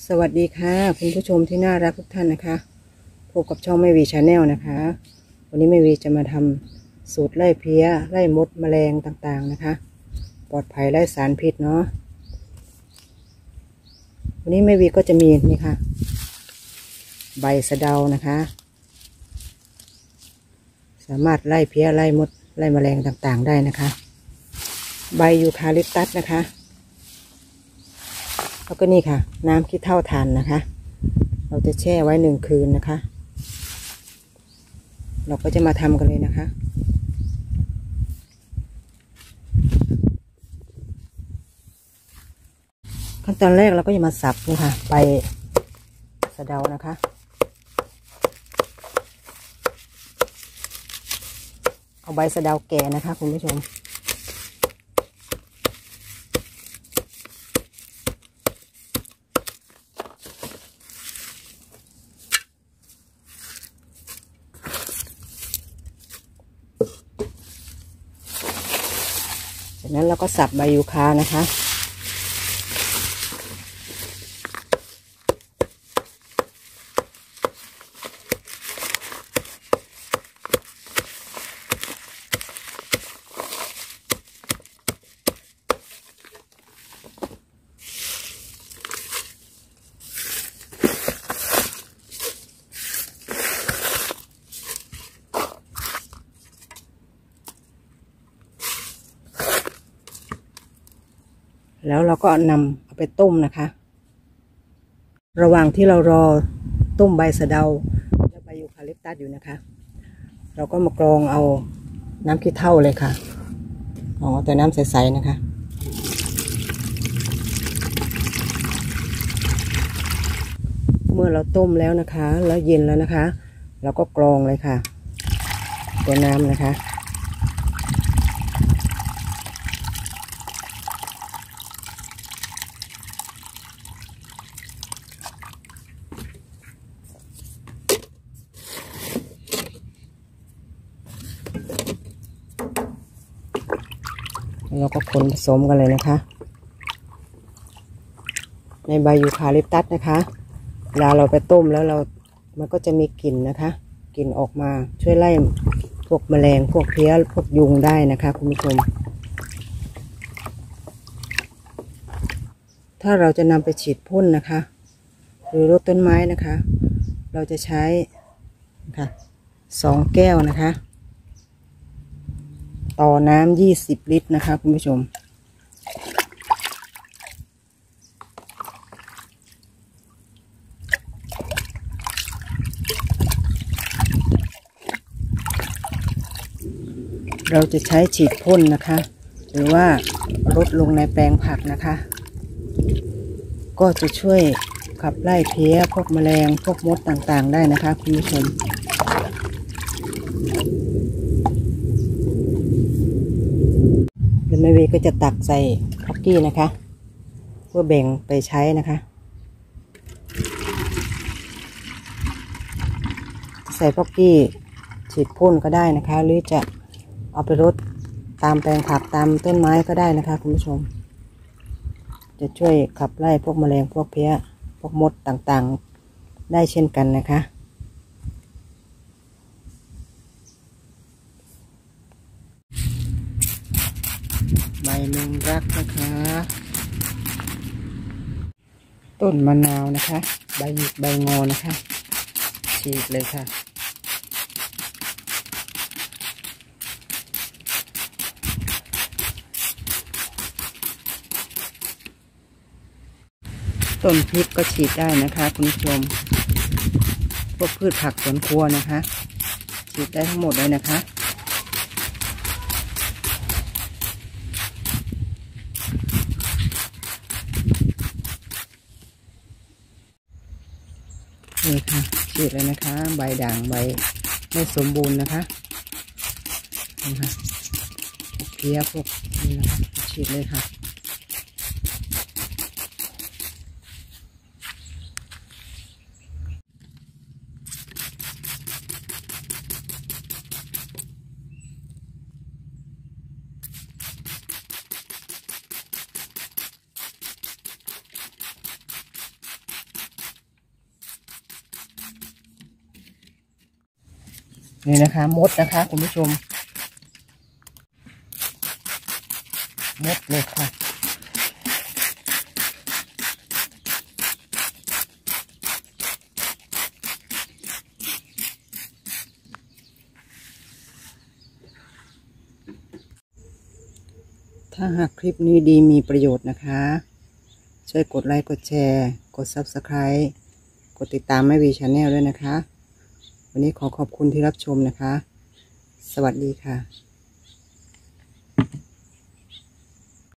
สวัสดีค่ะคุณผู้ชมที่น่ารักทุกท่านนะคะพบกับช่องแม่วีชาแนลนะคะวันนี้แม่วีจะมาทำสูตรไล่เพี้ยไล่มดแมลงต่างๆนะคะปลอดภัยไร้สารพิษเนาะวันนี้แม่วีก็จะมีนี่ค่ะใบสะเดานะคะสามารถไล่เพี้ยไล่มดไล่แมลงต่างๆได้นะคะใบยูคาลิปตัสนะคะแล้วก็นี่ค่ะน้ำขี้เถ้าถ่านนะคะเราจะแช่ไว้1 คืนนะคะเราก็จะมาทำกันเลยนะคะขั้นตอนแรกเราก็จะมาสับนี่ค่ะใบสะเดานะคะเอาใบสะเดาแก่นะคะคุณผู้ชมจากนั้นเราก็สับใบยูคานะคะแล้วเราก็นำเอาไปต้มนะคะระหว่างที่เรารอต้มใบสะเดาและใบยูคาลิปตัสอยู่นะคะเราก็มากรองเอาน้ำขี้เถ้าเลยค่ะแต่น้ำใสๆนะคะเมื่อเราต้มแล้วนะคะแล้วเย็นแล้วนะคะเราก็กรองเลยค่ะตัวน้ำนะคะเราก็คนผสมกันเลยนะคะในใบยูคาลิปตัสนะคะเวลาเราไปต้มแล้วมันก็จะมีกลิ่นนะคะกลิ่นออกมาช่วยไล่พวกแมลงพวกเพี้ยพวกยุงได้นะคะคุณผู้ชมถ้าเราจะนำไปฉีดพ่นนะคะหรือรดต้นไม้นะคะเราจะใช้ค่ะ2 แก้วนะคะต่อน้ำ20 ลิตรนะคะคุณผู้ชมเราจะใช้ฉีดพ่นนะคะหรือว่ารดลงในแปลงผักนะคะก็จะช่วยขับไล่เพี้ยพวกแมลงพวกมดต่างๆได้นะคะคุณผู้ชมเดี๋ยวแม่เวก็จะตักใส่พ็อกกี้นะคะเพื่อแบ่งไปใช้นะคะใส่พ็อกกี้ฉีดพ่นก็ได้นะคะหรือจะเอาไปรดตามแปลงผักตามต้นไม้ก็ได้นะคะคุณผู้ชมจะช่วยขับไล่พวกแมลงพวกเพี้ยพวกมดต่างๆได้เช่นกันนะคะใบแมงรักนะคะต้นมะนาวนะคะใบหยิกใบงอนะคะฉีกเลยค่ะต้นพริกก็ฉีดได้นะคะคุณผู้ชมพวกพืชผักสวนครัวนะคะฉีดได้ทั้งหมดเลยนะคะนี่ค่ะฉีดเลยนะคะใบด่างใบไม่สมบูรณ์นะคะนะคะเพี้ยพวกนี้นะคะฉีดเลยค่ะนี่นะคะมดนะคะคุณผู้ชมมดเลยค่ะถ้าหากคลิปนี้ดีมีประโยชน์นะคะช่วยกดไลค์กดแชร์กด Subscribe กดติดตามแม่วีชาแนลด้วยนะคะวันนี้ขอขอบคุณที่รับชมนะคะสวัสดีค่ะ